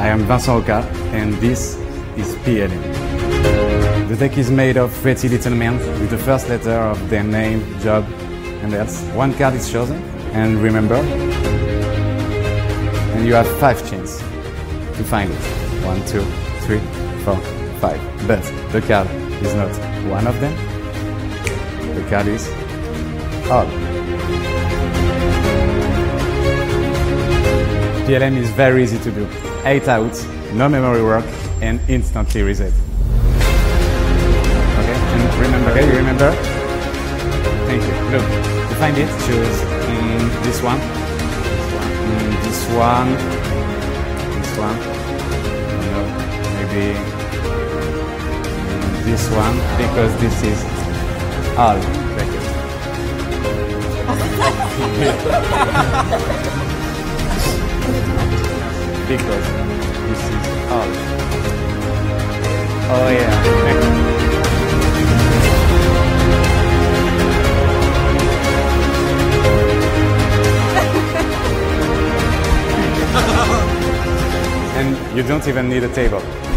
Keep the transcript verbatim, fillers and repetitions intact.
I am Vincent Roca, and this is P L M. The deck is made of Prety Little Men with the first letter of their name, job, and else. One card is chosen, and remember, and you have five chances to find it. One, two, three, four, five. But the card is not one of them. The card is all. P L M is very easy to do. Eight outs, no memory work, and instantly reset. Okay, and remember, okay, you remember? Thank you. Look, to find it, choose mm, this one, mm, this one, this one, no, maybe mm, this one, because this is all. Thank you. Because this is all. Oh yeah. And you don't even need a table.